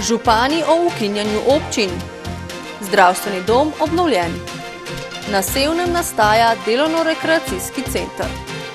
Župani o ukinjanju občin. Zdravstveni dom obnovljen. Na Sevnem nastaja delovno-rekreacijski center.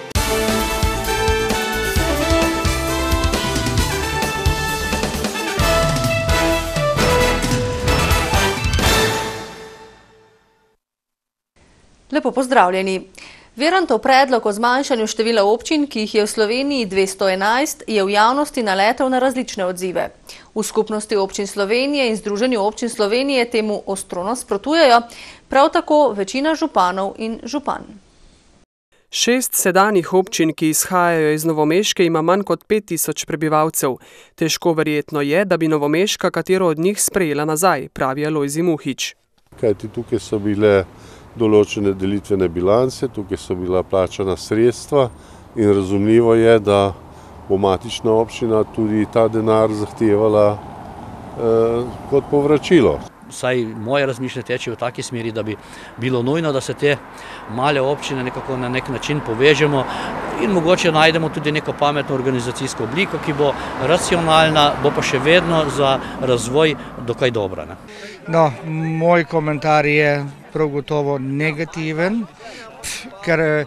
Lepo pozdravljeni. Virantov predlog o zmanjšanju števila občin, ki jih je v Sloveniji 211, je v javnosti naletel na različne odzive. V Skupnosti občin Slovenije in Združenju občin Slovenije temu ostro nasprotujejo, prav tako večina županov in županj. 6 sedanjih občin, ki izhajajo iz Novomeške, ima manj kot 5000 prebivalcev. Težko verjetno je, da bi Novomeška katero od njih sprejela nazaj, pravi Alojzij Muhič. Kajti tukaj so bile določene delitvene bilance, tukaj so bila plačana sredstva in razumljivo je, da bo matična občina tudi ta denar zahtevala kot povračilo. Vsaj moje razmišljanje teče v taki smeri, da bi bilo nujno, da se te male občine nekako na nek način povežemo in mogoče najdemo tudi neko pametno organizacijsko obliko, ki bo racionalna, bo pa še vedno za razvoj dokaj dobra. No, moj komentar je prav gotovo negativen, ker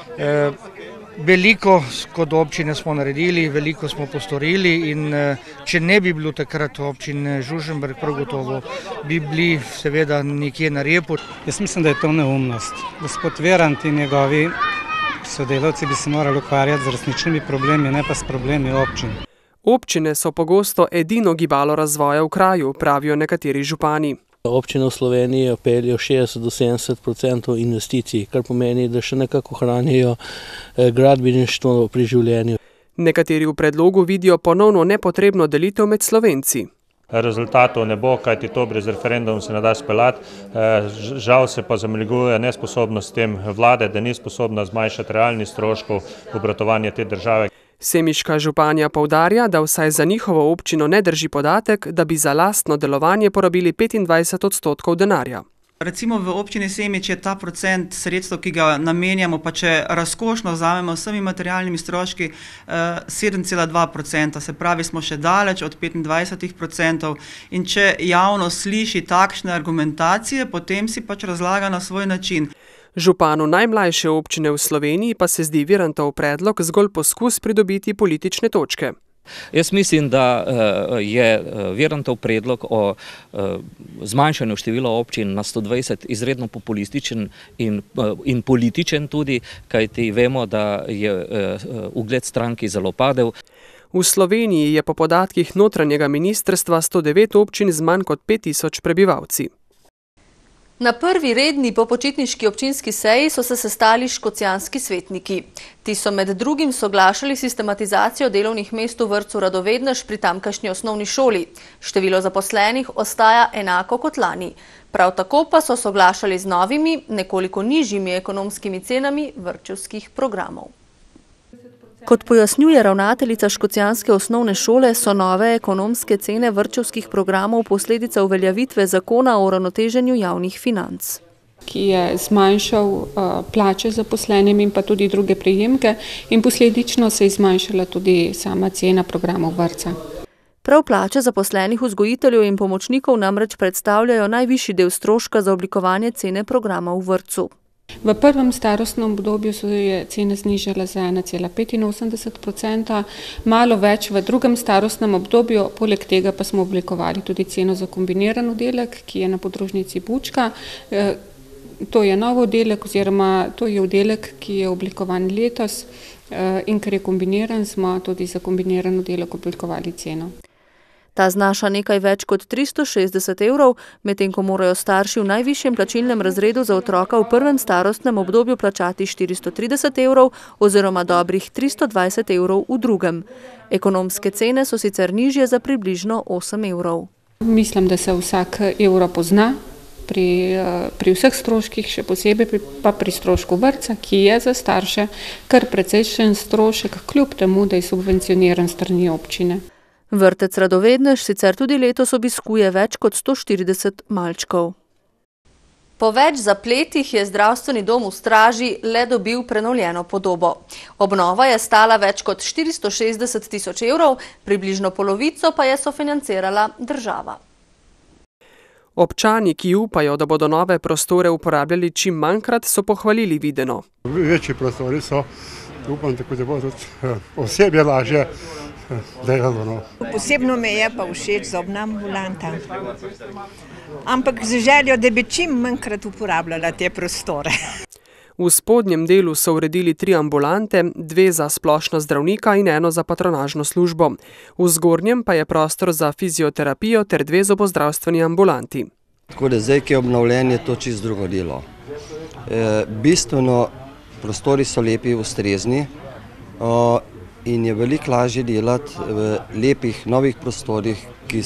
veliko kot občine smo naredili, veliko smo postorili in če ne bi bilo takrat občine Žužemberk, prav gotovo bi bili seveda nekje na repu. Jaz mislim, da je to neumnost. Gospod Virant in njegovi sodelavci bi se morali ukvarjati z resničnimi problemi, ne pa s problemi občin. Občine so pogosto edino gibalo razvoja v kraju, pravijo nekateri župani. Občine v Sloveniji peljejo 60-70% investicij, kar pomeni, da še nekako hranijo gradbeništvo pri življenju. Nekateri v predlogu vidijo ponovno nepotrebno delitev med Slovenci. Rezultatov ne bo, kajti to brez referenduma se ne da speljati. Žal se pa zamegljuje nesposobnost tem vlade, da ni sposobna zmanjšati realnih stroškov obratovanja te države. Semiška županja poudarja, da vsaj za njihovo občino ne drži podatek, da bi za lastno delovanje porabili 25% denarja. Recimo v občini Semič je ta procent sredstev, ki ga namenjamo, pa če razkošno vzamemo vsemi materialnimi stroški, 7,2%, se pravi, smo še daleč od 25%. In če javnost sliši takšne argumentacije, potem si pač razlaga na svoj način. Županu najmlajše občine v Sloveniji pa se zdi Virantov predlog zgolj poskus pridobiti politične točke. Jaz mislim, da je Virantov predlog o zmanjšanju števila občin na 120 izredno populističen in političen tudi, kajti vemo, da je ugled stranki zelo padel. V Sloveniji je po podatkih notranjega ministrstva 109 občin z manj kot 5000 prebivalci. Na prvi redni popočitniški občinski seji so se sestali škocjanski svetniki. Ti so med drugim soglašali sistematizacijo delovnih mest v vrtcu Radovednež pri tamkajšnji osnovni šoli. Število zaposlenih ostaja enako kot lani. Prav tako pa so soglašali z novimi, nekoliko nižjimi ekonomskimi cenami vrtčevskih programov. Kot pojasnjuje ravnateljica škocjanske osnovne šole, so nove ekonomske cene vrtčevskih programov posledica uveljavitve zakona o uravnoteženju javnih financ, ki je zmanjšal plače zaposlenim in pa tudi druge prejemke in posledično se je zmanjšala tudi sama cena programov vrtca. Prav plače zaposlenih vzgojiteljev in pomočnikov namreč predstavljajo najvišji del stroška za oblikovanje cene programa v vrtcu. V prvem starostnem obdobju so je cene znižale za 1,85%, malo več v drugem starostnem obdobju, poleg tega pa smo oblikovali tudi ceno za kombiniran oddelek, ki je na podružnici Bučka. To je nov oddelek oziroma to je oddelek, ki je oblikovan letos in ker je kombiniran, smo tudi za kombiniran oddelek oblikovali ceno. Ta znaša nekaj več kot 360 evrov, medtem ko morajo starši v najvišjem plačilnem razredu za otroka v prvem starostnem obdobju plačati 430 evrov oziroma dobrih 320 evrov v drugem. Ekonomske cene so sicer nižje za približno 8 evrov. Mislim, da se vsak evro pozna pri vseh stroških, še posebej pa pri strošku vrtca, ki je za starše kar precejšen strošek, kljub temu, da je subvencioniran s strani občine. Vrtec Radovednež sicer tudi letos obiskuje več kot 140 malčkov. Po več zapletih je zdravstveni dom v Straži le dobil prenovljeno podobo. Obnova je stala več kot 460 tisoč evrov, približno polovico pa je sofinancirala država. Občani, ki upajo, da bodo nove prostore uporabljali čim manjkrat, so pohvalili videno. Večji prostori so, upam, tako da bo tudi osebje lažje delalo. Posebno me je pa všeč zobna ambulanta. Ampak z željo, da bi čim manjkrat uporabljala te prostore. V spodnjem delu so uredili 3 ambulante, 2 za splošna zdravnika in 1 za patronažno službo. V zgornjem pa je prostor za fizioterapijo ter 2 zobozdravstveni ambulanti. Tako da zdaj, ki je obnovljen, je to čisto drugo delo. Bistveno prostori so lepi, ustrezni in je veliko lažje delati v lepih novih prostorih, ki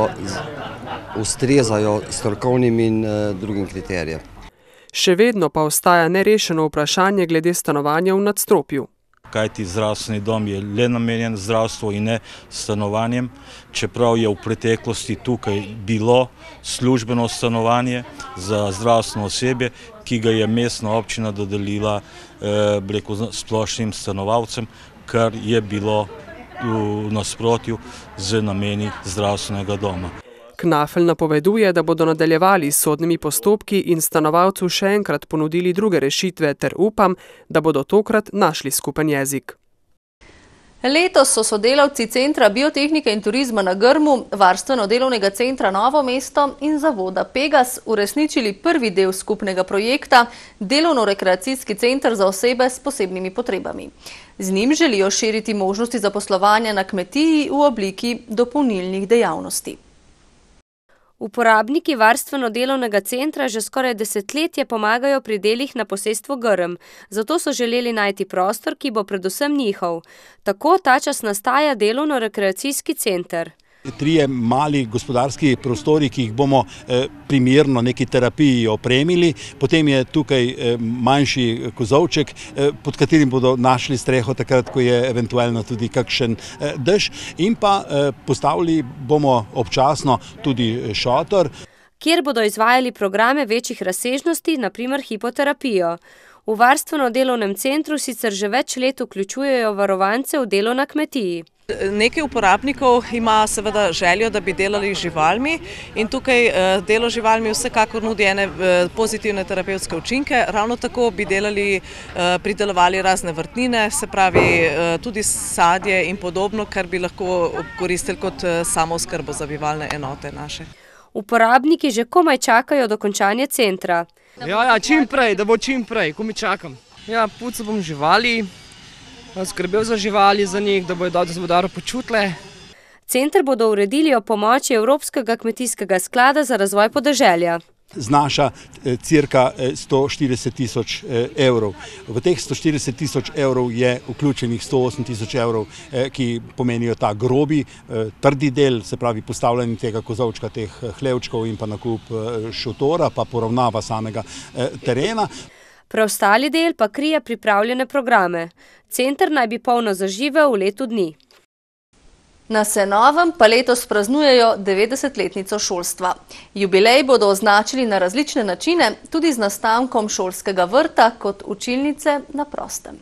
ustrezajo strokovnim in drugim kriterijem. Še vedno pa ostaja nerešeno vprašanje glede stanovanja v nadstropju. Kajti zdravstveni dom je le namenjen zdravstvu in ne stanovanjem, čeprav je v preteklosti tukaj bilo službeno stanovanje za zdravstveno osebje, ki ga je mestna občina dodelila splošnim stanovalcem, kar je bilo v nasprotju z nameni zdravstvenega doma. Knafelj napoveduje, da bodo nadaljevali s sodnimi postopki in stanovalcu še enkrat ponudili druge rešitve ter upam, da bodo tokrat našli skupen jezik. Letos so sodelavci Centra biotehnike in turizma na Grmu, Varstveno-delovnega centra Novo mesto in zavoda Pegas uresničili prvi del skupnega projekta Delovno-rekreacijski center za osebe s posebnimi potrebami. Z njim želijo širiti možnosti zaposlovanja na kmetiji v obliki dopolnilnih dejavnosti. Uporabniki Varstveno-delovnega centra že skoraj desetletje pomagajo pri delih na posestvu Grm, zato so želeli najti prostor, ki bo predvsem njihov. Tako ta čas nastaja Delovno-rekreacijski center. 3 mali gospodarski prostori, ki jih bomo primerno neki terapiji opremili. Potem je tukaj manjši kozovček, pod katerim bodo našli streho takrat, ko je eventualno tudi kakšen dež. In pa postavili bomo občasno tudi šotor, kjer bodo izvajali programe večjih razsežnosti, na primer hipoterapijo. V Varstveno-delovnem centru sicer že več let vključujejo varovance v delo na kmetiji. Nekaj uporabnikov ima seveda željo, da bi delali z živalmi in tukaj delo z živalmi vsekakor nudi ene pozitivne terapevtske učinke. Ravno tako bi pridelovali razne vrtnine, se pravi tudi sadje in podobno, kar bi lahko koristili kot samooskrbo za bivalne enote naše. Uporabniki že komaj čakajo dokončanje centra. Ja, čim prej, da bo čim prej, ko mi čakam. Ja, pucal bom živali, skrbel za živali, za njih, da bodo dobro počutile. Center bodo uredili ob pomoči Evropskega kmetijskega sklada za razvoj podeželja. Znaša cirka 140 tisoč evrov. V teh 140 tisoč evrov je vključenih 108 tisoč evrov, ki pomenijo ta grobi, trdi del, se pravi postavljanje tega kozovčka, teh hlevčkov in pa nakup šotora, pa poravnava samega terena. Preostali del pa krije pripravljene programe. Center naj bi polno zaživel v letu dni. Na Senovem pa letos praznujejo 90-letnico šolstva. Jubilej bodo označili na različne načine, tudi z nastankom šolskega vrta kot učilnice na prostem.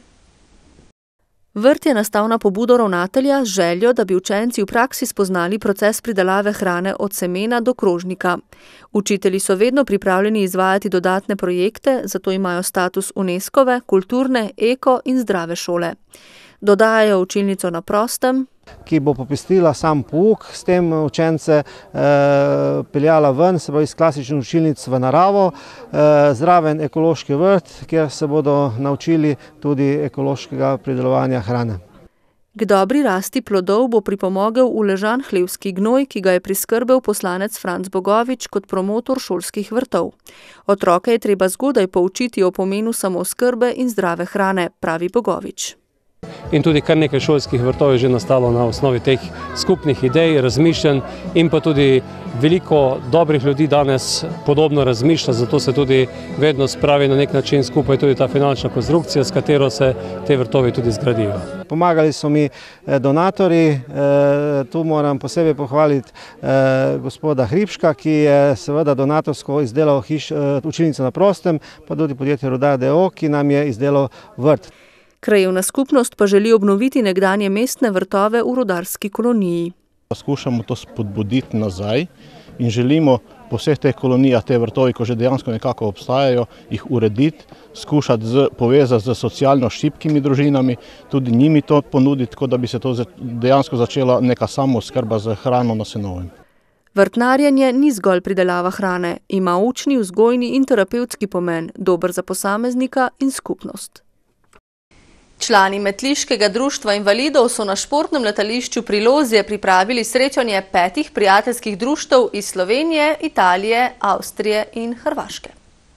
Vrt je nastal na pobudo ravnatelja z željo, da bi učenci v praksi spoznali proces pridelave hrane od semena do krožnika. Učitelji so vedno pripravljeni izvajati dodatne projekte, zato imajo status UNESCO-ve, kulturne, eko in zdrave šole. Dodajajo učilnico na prostem, ki bo popestila sam pouk, s tem učence peljala ven, se pravi iz klasičnih učilnic v naravo, zraven ekološki vrt, kjer se bodo naučili tudi ekološkega pridelovanja hrane. K dobri rasti plodov bo pripomogel uležan hlevski gnoj, ki ga je priskrbel poslanec Franc Bogovič kot promotor šolskih vrtov. Otroke je treba zgodaj poučiti o pomenu samooskrbe in zdrave hrane, pravi Bogovič. In tudi kar nekaj šolskih vrtov je že nastalo na osnovi teh skupnih idej, razmišljanj in pa tudi veliko dobrih ljudi danes podobno razmišlja, zato se tudi vedno spravi na nek način skupaj tudi ta finančna konstrukcija, s katero se te vrtovi tudi zgradijo. Pomagali so mi donatorji, tu moram posebej pohvaliti gospoda Hribška, ki je seveda donatorsko izdelal učilnico na prostem, pa tudi podjetje Rudar d.o., ki nam je izdelal vrt. Krajevna skupnost pa želi obnoviti nekdanje mestne vrtove v rudarski koloniji. Skušamo to spodbuditi nazaj in želimo po vseh teh kolonijah, te vrtovi, ko že dejansko nekako obstajajo, jih urediti, skušati povezati z socialno šibkimi družinami, tudi njimi to ponuditi, tako da bi se to dejansko začela neka samooskrba z hrano na Senovem. Vrtnarjenje ni zgolj pridelava hrane, ima učni, vzgojni in terapevtski pomen, dober za posameznika in skupnost. Člani Metliškega društva invalidov so na športnem letališču pri Lozje pripravili srečanje 5 prijateljskih društev iz Slovenije, Italije, Avstrije in Hrvaške.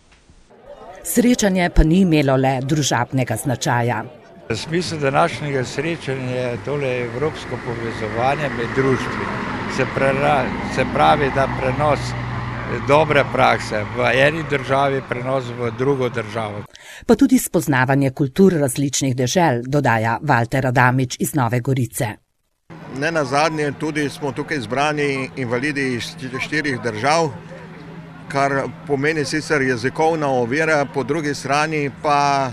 Srečanje pa ni imelo le družabnega značaja. Smisel današnjega srečanja je tole evropsko povezovanje med društvi. Se pravi, da prenos dobre prakse v eni državi, prenos v drugo državo. Pa tudi spoznavanje kultur različnih dežel, dodaja Valter Adamič iz Nove Gorice. Ne nazadnje tudi smo tukaj zbrani invalidi iz 4 držav, kar pomeni sicer jezikovna ovira, po drugi strani pa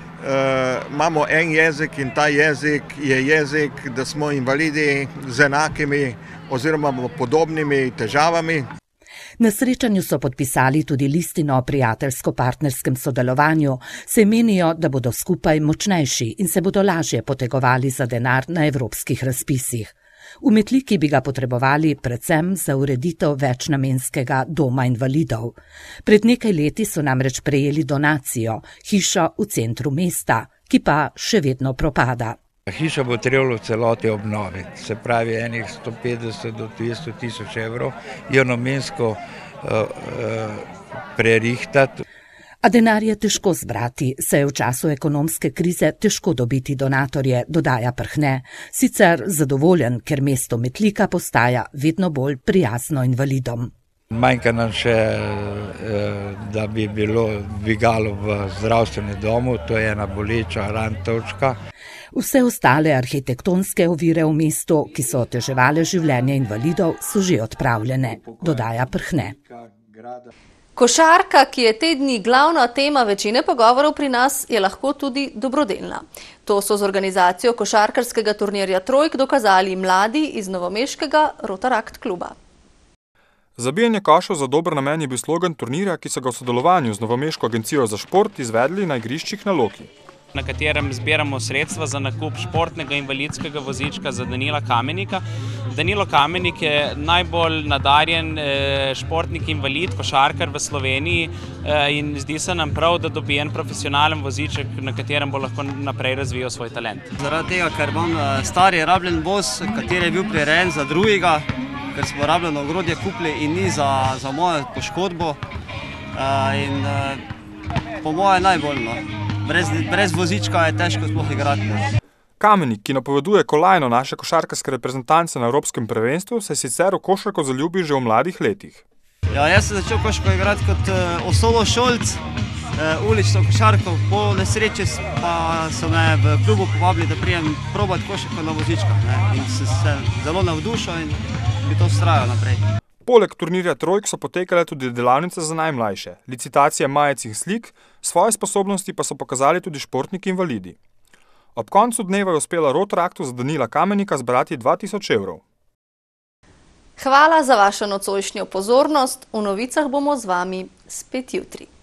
imamo en jezik in ta jezik je jezik, da smo invalidi z enakimi oziroma podobnimi težavami. Na srečanju so podpisali tudi listino o prijateljsko-partnerskem sodelovanju, se menijo, da bodo skupaj močnejši in se bodo lažje potegovali za denar na evropskih razpisih. V Metliki bi ga potrebovali predvsem za ureditev večnamenskega doma invalidov. Pred nekaj leti so namreč prejeli donacijo, hišo v centru mesta, ki pa še vedno propada. Hišo bo trebalo v celoti obnoviti, se pravi enih 150 do 200 tisoč evrov, jo namensko prerihtati. A denar je težko zbrati, saj je v času ekonomske krize težko dobiti donatorje, dodaja Prhne, sicer zadovoljen, ker mesto Metlika postaja vedno bolj prijazno invalidom. Manjka nam še, da bi bilo dvigalo v zdravstvenem domu, to je ena boleča točka. Vse ostale arhitektonske ovire v mestu, ki so oteževale življenje invalidov, so že odpravljene, dodaja Prhne. Košarka, ki je te dni glavna tema večine pogovorov pri nas, je lahko tudi dobrodelna. To so z organizacijo košarkarskega turnirja Trojk dokazali mladi iz novomeškega Rotaract kluba. Zabijanje košev za dober namen je bil slogan turnirja, ki so ga v sodelovanju z Novomeško agencijo za šport izvedli na igriščih na Loki, na katerem zbiramo sredstva za nakup športnega invalidskega vozička za Danila Kamenika. Danilo Kamenik je najbolj nadarjen športnik invalid, košarkar v Sloveniji in zdi se nam prav, da dobi en profesionalen voziček, na katerem bo lahko naprej razvijal svoj talent. Zaradi tega, ker imam stari rabljen voz, kateri je bil prirejen za drugega, ker smo rabljeno ogrodje kupili in ni za mojo poškodbo in po moje najbolj. Brez vozička je težko sploh igrati. Kamenik, ki napoveduje kolajno naše košarkarske reprezentance na Evropskem prvenstvu, se sicer v košarko zaljubil že v mladih letih. Ja, jaz sem začel košarko igrati kot osnovnošolec, ulično košarko, po nesreči pa so me v klubu povabili, da prijem probati košarko na vozičkah. In sem se zelo navdušil in bi to vztrajal naprej. Poleg turnirja Trojk so potekale tudi delavnice za najmlajše, licitacije majic in slik, svoje sposobnosti pa so pokazali tudi športniki invalidi. Ob koncu dneva je uspela Rotaractu za Danila Kamenika zbrati 2000 evrov. Hvala za vašo nocojšnjo pozornost, v novicah bomo z vami spet jutri.